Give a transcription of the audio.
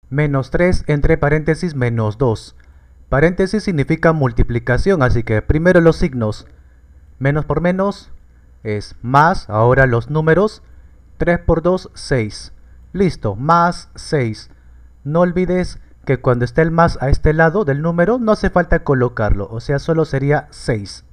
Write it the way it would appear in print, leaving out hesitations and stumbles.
Menos 3 entre paréntesis menos 2. Paréntesis significa multiplicación, así que primero los signos. Menos por menos es más, ahora los números. 3 por 2, 6. Listo, más 6. No olvides que cuando esté el más a este lado del número no hace falta colocarlo, o sea, solo sería 6.